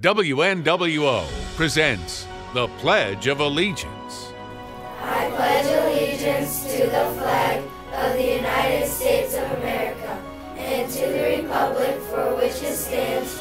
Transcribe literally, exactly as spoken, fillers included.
W N W O presents the Pledge of Allegiance. I pledge allegiance to the flag of the United States of America and to the republic for which it stands,